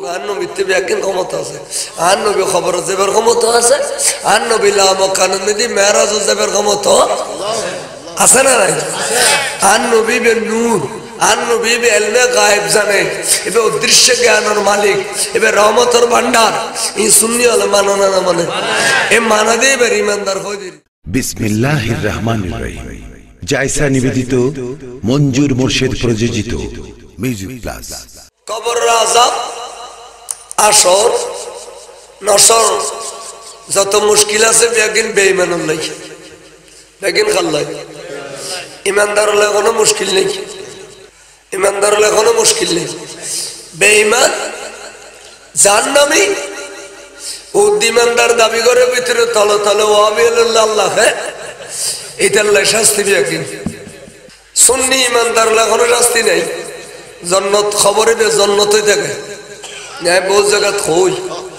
আর নবীতে ব্যাগিন ক্ষমতা আছে আর নবী খবর যাবার ক্ষমতা আছে আর নবী লামকানুন দি মেরাজ যাবার ক্ষমতা আছে না নাই আর নবী বে নূর আর নবী বে ইলমে গায়েব জানে এবে অদৃশ্য জ্ঞানের মালিক এবে রহমতের ভান্ডার এই সুন্নি আলে মাননা না মানে এ মানা দে বে ইমানদার হই দি বিসমিল্লাহির রহমানির রহিম জায়সা নিবেদিত মঞ্জুর মুর্শিদ প্রযোজিত মিউজিক প্লাস কবর আযাব আসর নসর যত মুশকিল আছে বেগিন বেঈমানুল নাই বেগিন খাল্লাই ইমানদার হলে কোনো মুশকিল নেই ইমানদার হলে কোনো মুশকিল নেই বেঈমান জাহান্নামী ও ইমানদার দাবি করে ভিতরে তলে তলে ওয়াবি আল্লাহ হ্যাঁ এটার লাই শাস্তি বেগিন সুন্নি ইমানদার হলে কোনো শাস্তি নেই জন্নত খবরে বে জন্নতই থাকে ন্যায় বহু জায়গা থই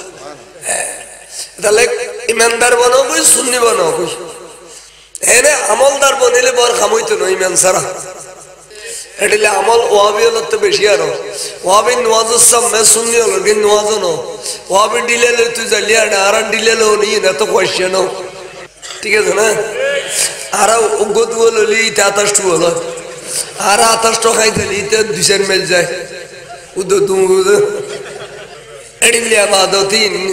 তাহলে ইমানদার বানাও কই সুন্নি বানাও কই এনে আমলদার বনিলে বর খামইতো না ইমান সারা এটিলে আমল ওয়াবি হলো তো বেশি আরো ওয়াবি নওয়াজুস সামনে সুন্নি হলো কিন্তু নওয়াজ ন ওয়াবি ডিলেলে তুই জালিয়া আর ডিলেলো নি না তো কোশ্চেন ঠিক আছে না আর উগত হলো লি তাতাষ্টু হলো আর আতাষ্ট খাইতে লিতে দুইশন মেল যায় উদ দুদ এডিলে আবাদত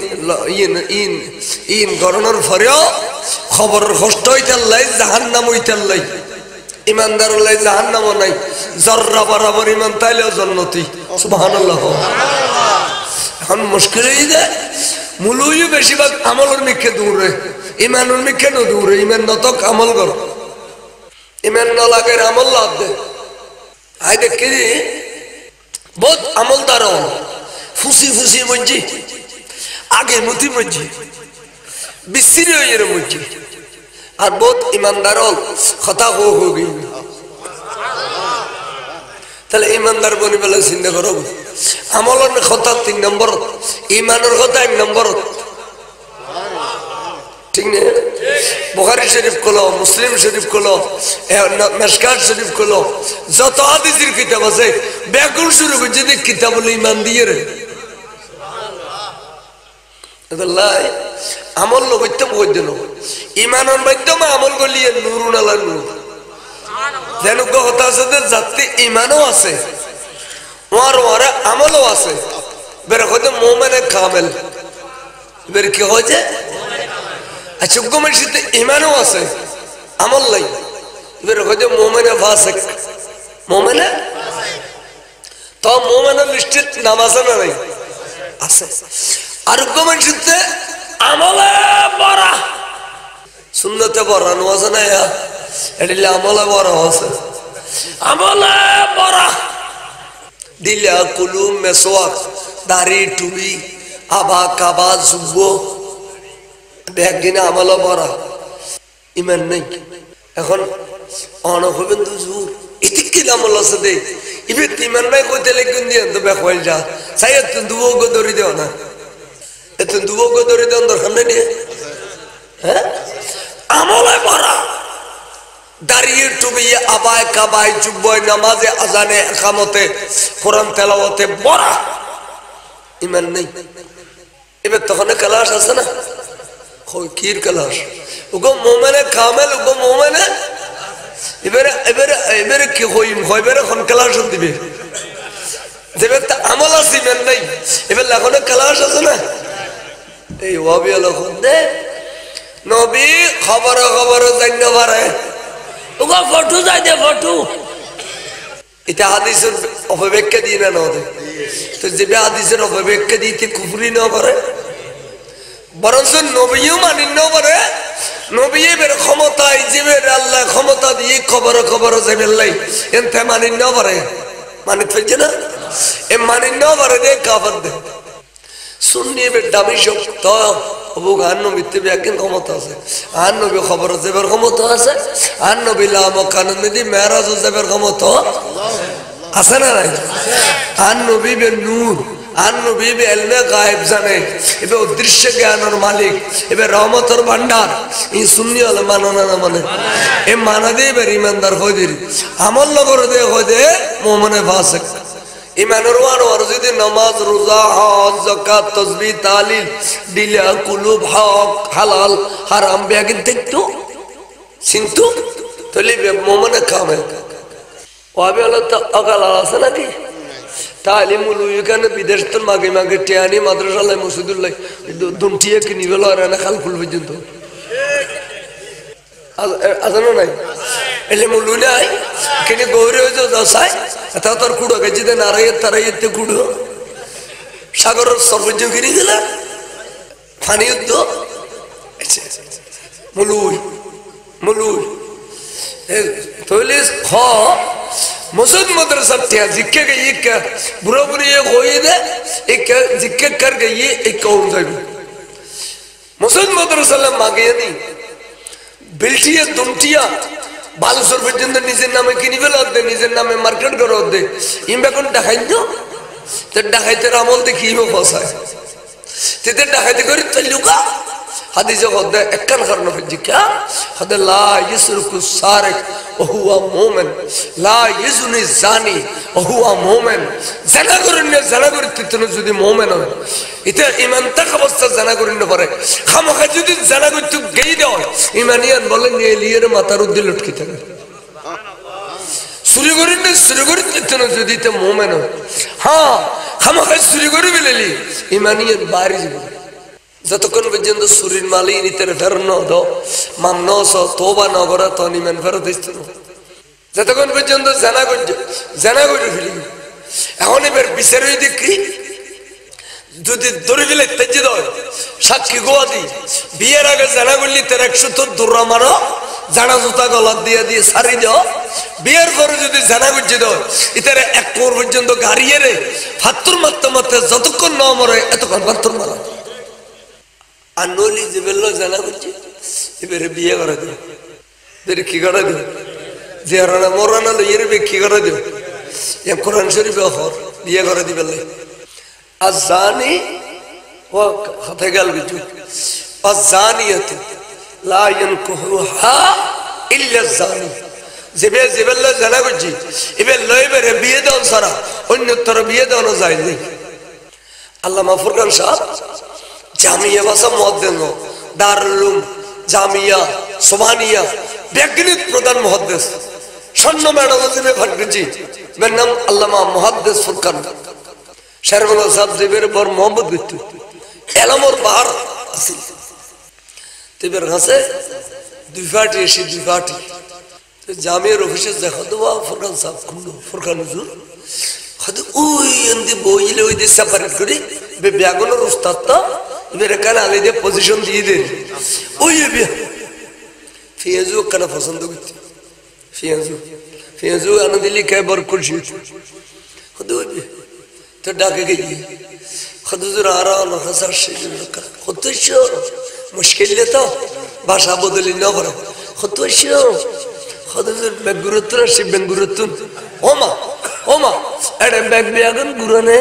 ইন গরনের ফরেও খবর কষ্ট হইতাল্লাই জাহান্নাম হইতাল্লাই ইমানদার লাই জাহান্নাম নাই জর্রা বরাবর ইমান তাইলেও জান্নাতি সুবহানাল্লাহ এখন মুশকিল হই যায় মুলুই বেশিরভাগ আমলের মিকে দূরে ইমানের মিকে ন দূরে ইমান নতক আমল কর ইমান না লাগে আমল লাভ দে আই দেখি বহুত আমলদার ফুসি ফুসি মঞ্জি আগে মতি মঞ্জি বিশ্রী হয়ে মঞ্জি আর বহুত ইমানদার কথা হো গই তাহলে ইমানদার বনি বলে চিন্তা করো আমলের কথা 3 নম্বর ইমানের কথা 1 নম্বর ঠিক না বুখারী শরীফ কলো মুসলিম শরীফ কলো মিশকাত শরীফ কলো যত হাদিসের কিতাব আছে বেকুল শুরু করে যদি কিতাবুল ঈমান দিয়ে রে আল্লাহ আমল লইতে বইদেন ঈমানের মাধ্যমে আমল গলিয়ে নূরুন আলা নূর যেন কথা আছে যে জাতি ঈমানও আছে ওর ওরে আমলও আছে বের হতে মুমিনে কামেল বের কি হচ্ছে আচ্ছা গোমেশিতে ঈমানও আছে আমল নাই বের হতে মুমিনে ফাসিক মুমিনে তো মুমিনের লিস্টে নাম আছে না নাই আছে আর গোমেশিতে আমলে বড় সুন্নতে বড় নওয়াজ না এডিলে আমলে বড় আছে আমলে বড় দিলা কুলুম মেসওয়াক দাড়ি টুপি আবা কাবা জুব্বো বেগিনা আমল বড় ইমান নাই এখন অনহবেন দুজুর ইতিকি আমল আছে দে ইবে ইমান নাই কইতে লাগুন দিয়ে তো বেখল যা সাইয়দ দুবো গো দরি দেও না এত দুবো গো দরি দেন দরকার নেই হ্যাঁ আমলে বড় দাঁড়িয়ে টুবিয়ে আবায় কাবায় জুব্বয় নামাজে আজানে একামতে কোরআন তেলাওয়াতে বড় ইমান নেই এবার তখন ক্লাস আছে না কির ক্লাস ওগো মোমেনে কামেল ওগো মোমেনে এবারে এবারে এবারে কি হইম হইবারে কোন ক্লাস দিবে যেবে তা আমল আছে ইমান নাই এবার এখন ক্লাস আছে না এই ওয়াবি আলো দে নবী খবর খবর জানতে পারে ওগো ফটো যাই দে ফটো এটা হাদিসের অপব্যাখ্যা দিয়ে না নদে তো যে হাদিসের অপব্যাখ্যা দিতে কুফরি না করে বরং নবীও মানি না করে নবী এর ক্ষমতা জীবের আল্লাহ ক্ষমতা দিয়ে খবর খবর যাবে লাই এনতে মানি না পারে মানি ফেলছে না এ মানি না পারে দে কাফর দে সুন্নি এর দামি শক্ত ও গান নবীতে ব্যাগিন ক্ষমতা আছে আর নবী খবর যাবার ক্ষমতা আছে আর নবী লামকানুন দি মেরাজ যাবার ক্ষমতা আছে না নাই আর নবী বে নূর আর নবী বে ইলমে গায়েব জানে এবে অদৃশ্য জ্ঞানের মালিক এবে রহমতের ভান্ডার এই সুন্নি আলে মাননা না মানে এ মানা দে বে ইমানদার হই দি আমল লগর দে হই দে মুমিনে ফাসিক ইমানের ওয়ার যদি নামাজ রোজা হজ যাকাত তাসবিহ তাহলিল দিলা কুলুব হক হালাল হারাম বেগিন দেখতো চিন্তু তাহলে মোমনে কামে ওয়াবে হলো তো অকাল আছে নাকি তাহলে মুলু এখানে বিদেশ তো মাগে মাগে টিয়ানি মাদ্রাসালায় মসজিদুল্লাহ দুমটিয়ে কিনি বেলো আর না খাল ফুল পর্যন্ত আজানো নাই এলে মুলু নাই কিনে গৌরে দশায় তা তোর কুড়ো গেছে দে নারায় তারাইতে কুড়ো সাগরের সর্বজ্ঞ কিনে দিলা ফানি যুদ্ধ মুলুই মুলুই তাহলে খ मसद मदरसा टिया जिक्के के ये क्या बुरा बुरी ये कोई दे एक जिक्के कर के ये एक कौन जाएगा मसद मदरसा ले मांगे नहीं बिल्टिया दुमटिया बालूसर बच्चों निजे नामे किन्हीं वाला दे निजे नामे मार्केट करो दे इम्बे कौन ढाई दो तो ढाई तेरा अमल देखी में फंसा है तेरे ढाई ते करी तल्लुका हदीस होता है एक करना फिर क्या हद ला यस्रुकु सारिक वहुवा मोमिन ला यजुनी जानी वहुवा मोमिन जना करें तितने जुदी मोमिन हो इधर ईमान तक अवस्था जना करें परे हम अगर जुदी जना को तू गई दो ईमानियत बोले नीलियर मातारुद दिल उठ की तरह सूर्यगुरु तितने जुदी ते मोमिन हो हाँ हम अगर सूर्यगुरु भी ले ली ईमानियत बारिश যতক্ষণ পর্যন্ত শরীর মালি নিতে ফেরন দো মামনস তোবা নগরা তো নিমেন ফেরত দিত যতক্ষণ পর্যন্ত জানা করে ফেলি এখন এবার বিচারে দেখি যদি দড়ি ফেলে তেজে দেয় সাক্ষী গোয়া দি বিয়ের আগে জানা করলি তার 100 দৌড়া মারো জানা জুতা গলার দিয়ে দিয়ে সারি দাও বিয়ের পরে যদি জানা করছে দাও ইতারে এক কোর পর্যন্ত গাড়িয়ে রে ফাত্তুর মারতে মারতে যতক্ষণ ন মরে এতক্ষণ ফাত্তুর মারা আনলি জেবেল্লো জানা করছে এবারে বিয়ে করে দিও এবারে কি করে দিও জিয়ারানা মরানা লইয়ের বে কি করে দিও এ কোরআন শরীফে হর বিয়ে করে দিবেলে আজানি ও হাতে গেল কিছু আজানিয়াত লা ইয়ানকুহা ইল্লা জানি জেবেল্লো জানা করছে এবার লইবেরে বিয়ে দাও সারা অন্যতর বিয়ে দাও না যায় নাই আল্লামা ফুরকান সাহেব জামিয়া ভাষা মুহাদ্দিস দারুল উলুম জামিয়া সুবহানিয়া বিজ্ঞানিক প্রধান মুহাদ্দিস স্বর্ণ মেডেল জিবে ফাটকেছি এর নাম আল্লামা মুহাদ্দিস ফুরকান শেরবাংলা সাহেব জিবের বর মোহাম্মদ গিত্তু এলামর বাহার আসিল তিবের কাছে দুই পার্টি এসে দুই পার্টি জামিয়ার অফিসে দেখা দেওয়া ফুরকান সাহেব খুললো ফুরকান হুজুর হয়তো ওই এমনি বইলে ওই দিয়ে সেপারেট করি ব্যাগুনের উস্তাদ তো मेरे कहना ले दे पोजीशन दी दे ओ ये भी फियाजू करना पसंद होती फियाजू आने दिल्ली क्या बरकुल शीट खुद भी तो डाके गई खुद जरा आ रहा ना हज़ार शीट कर खुद तो शो मुश्किल लेता भाषा बदली ना करो खुद तो शो खुद जर बेगुरुतन शिव बेगुरुतन ओमा अरे बेग बेगन गुरने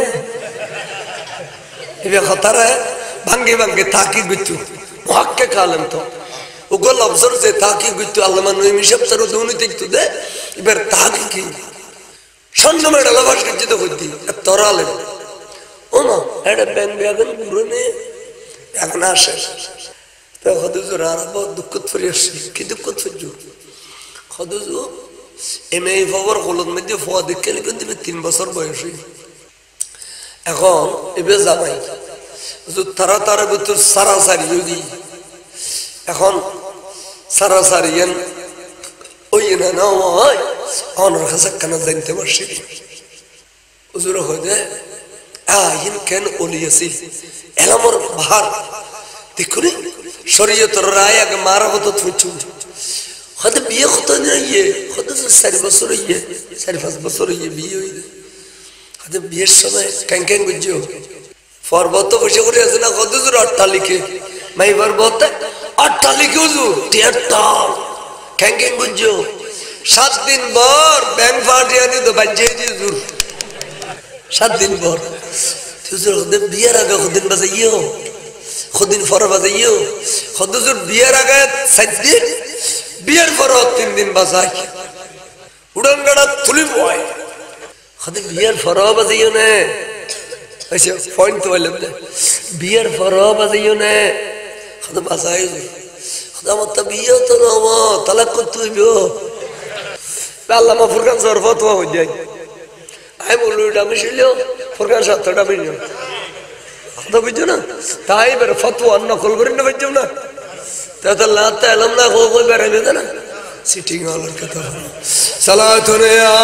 ये खतर है भांगे भांगे ताकि गुच्चू मुहक्के कालम तो उगल अफसर से ताकि गुच्चू अल्लामा नईमी शब्द सरो दोनों तक तो दे इबर ताकि की शन्न में डलावाश किच्चे तो खुदी अब तोराले ओमा ऐडे बैंग बेगन गुरने बेगन आशे तो खुदुजु रारा बहुत दुखत फरियाशी कि दुखत फजू खुदुजु एमे इफावर खुलत में दियो फुआ दिक्के लेकिन दिबे 3 বছর বয়সী এখন এবে জামাই তারা তারা ভিতর সারাসারি যদি এখন সারাসারি ওই না হয় আমার কাছে কেন জানতে পারছি হুজুর হয়ে আইন কেন ওলিয়াছি এলামর বাহার দেখুন শরীয়তের রায় আগে মারা হতো থুচু হয়তো বিয়ে হতো না ইয়ে হয়তো 4 বছর ইয়ে 4-5 বছর ইয়ে বিয়ে হয়ে হয়তো বিয়ের সময় ক্যাং বুঝছো পর্বত বসে করে আছে না কত জোর অট্টালিকে মাই পর্বত অট্টালিকে হুজুর টিয়াটাল ক্যাং বুঝছো 7 দিন পর ব্যাংক পার্টি আনি তো বাজে হুজুর 7 দিন পর হুজুর বিয়ের আগে খুদিন বাজাইও খুদিন পর বাজাইও হুজুর বিয়ের আগে 7 দিন বিয়ের পর 3 দিন বাজাই উড়ান গাড়া তুলি বয় خد بيار فرابة زيونه ايش فوينت ولا بده بيار فرابة زيونه خد مسايز خد ما طبيعة تناما تلقت بيو الله ما فرقان صار فتوى وجاي أي بقولوا ده مش اليوم فرقان شاطر ده بينهم هذا بيجونا تاي بر فتوى أننا كل برينا بيجونا تطلع تعلمنا خوي بره بيجونا sitting all kata salatun ya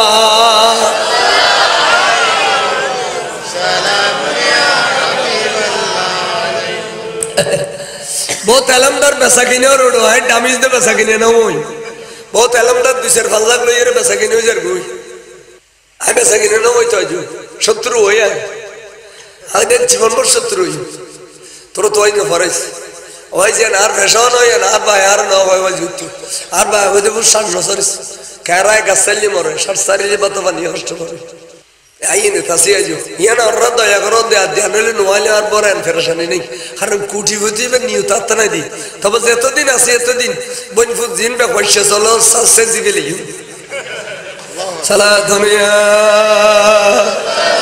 salamun ya habiballah बहुत अलमदार बसाकिने और उड़ो है डामिज दे बसाकिने ना होई बहुत अलमदार दूसरे फल्ला को ये बसाकिने उजर कोई है बसाकिने ना होई तो जो शत्रु हो या आगे जीवन भर शत्रु ही तो ही ना फरेस ওই যে আর ফ্যাশন হয় না আর ভাই আর না হয় যুক্ত আর ভাই ওদের বুঝান নসরিস কারায় গাছালি মরে সারসারিলে বাতবানি কষ্ট করে আইনে তাসি আজু ইয়ানা রদ ya রদ আদিয়ানলে নোয়ালে আর বরেন ফেরশানি নেই কারণ কুটি কুটি বে নিয়ত আতনা দি তবে এতদিন আছে এতদিন বনফুত জিন বে পয়সা চলো সাসে জিবেলি সালাতুন ইয়া